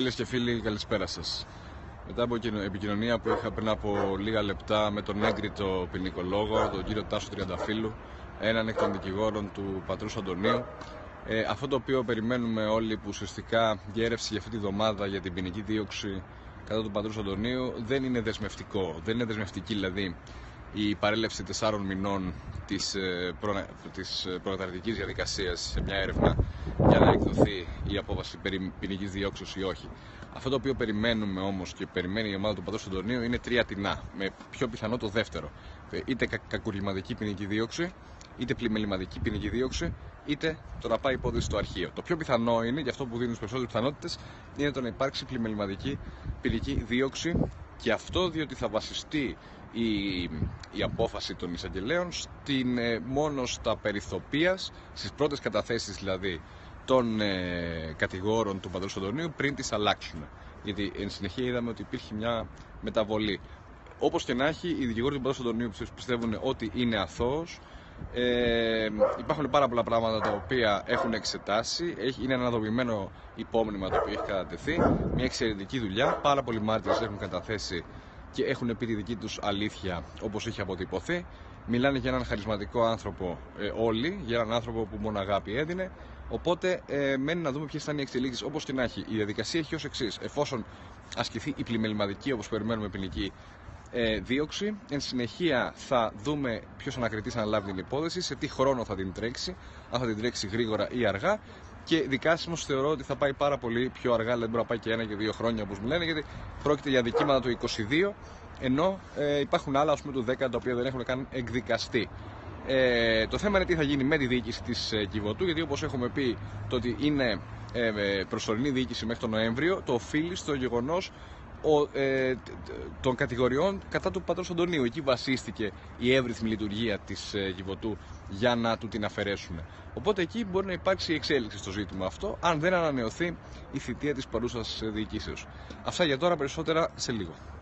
Φίλες και φίλοι, καλησπέρα σας. Μετά από επικοινωνία που είχα πριν από λίγα λεπτά με τον έγκριτο ποινικολόγο, τον κύριο Τάσο Τριανταφύλλου, έναν εκ των δικηγόρων του πατρός Αντωνίου, αυτό το οποίο περιμένουμε όλοι, που ουσιαστικά διέρευση για αυτή τη βδομάδα για την ποινική δίωξη κατά του πατρός Αντωνίου, δεν είναι δεσμευτικό. Δεν είναι δεσμευτική δηλαδή η παρέλευση 4 μηνών της προκαταρκτικής διαδικασίας σε μια έρευνα για να εκδοθεί η απόφαση περί ποινικής διώξεως ή όχι. Αυτό το οποίο περιμένουμε όμως και περιμένει η ομάδα του πατρός Αντωνίου είναι 3 τεινά, με πιο πιθανό το δεύτερο. Είτε κακουργηματική ποινική δίωξη, είτε πλημεληματική ποινική δίωξη, είτε το να πάει υπόθεση στο αρχείο. Το πιο πιθανό είναι, και αυτό που δίνει τις περισσότερες πιθανότητες, είναι το να υπάρξει πλημεληματική ποινική δίωξη, και αυτό διότι θα βασιστεί η απόφαση των εισαγγελέων μόνο στα περιθωπίας, στις πρώτες καταθέσεις δηλαδή των κατηγόρων του πατρός Αντωνίου πριν τις αλλάξουν. Γιατί εν συνεχεία είδαμε ότι υπήρχε μια μεταβολή. Όπως και να έχει, οι δικηγόροι του πατρός Αντωνίου πιστεύουν ότι είναι αθώος. Υπάρχουν πάρα πολλά πράγματα τα οποία έχουν εξετάσει. Είναι ένα αναδομημένο υπόμνημα το οποίο έχει κατατεθεί. Μια εξαιρετική δουλειά. Πάρα πολλοί μάρτυρες έχουν καταθέσει και έχουν πει τη δική τους αλήθεια όπως έχει αποτυπωθεί. Μιλάνε για έναν χαρισματικό άνθρωπο όλοι, για έναν άνθρωπο που μόνο αγάπη έδινε. Οπότε μένει να δούμε ποιες θα είναι οι εξελίξεις. Όπως και να έχει, η διαδικασία έχει ως εξής: εφόσον ασκηθεί η πλημεληματική, όπως περιμένουμε, ποινική δίωξη, εν συνεχεία θα δούμε ποιος ανακριτής αναλάβει την υπόθεση, σε τι χρόνο θα την τρέξει, αν θα την τρέξει γρήγορα ή αργά. Και δικάσιμος θεωρώ ότι θα πάει πάρα πολύ πιο αργά, δηλαδή μπορεί να πάει και 1 και 2 χρόνια όπως μου λένε, γιατί πρόκειται για δικήματα του 22, ενώ υπάρχουν άλλα, ας πούμε, του 10, τα οποία δεν έχουν καν εκδικαστεί. Το θέμα είναι τι θα γίνει με τη διοίκηση της Κιβωτού, γιατί όπως έχουμε πει, το ότι είναι προσωρινή διοίκηση μέχρι τον Νοέμβριο το οφείλει στο γεγονός των κατηγοριών κατά του πατρός Αντωνίου. Εκεί βασίστηκε η εύρυθμη λειτουργία της Κιβωτού για να του την αφαιρέσουν. Οπότε εκεί μπορεί να υπάρξει εξέλιξη στο ζήτημα αυτό, αν δεν ανανεωθεί η θητεία της παρούσας διοικήσεως. Αυτά για τώρα, περισσότερα σε λίγο.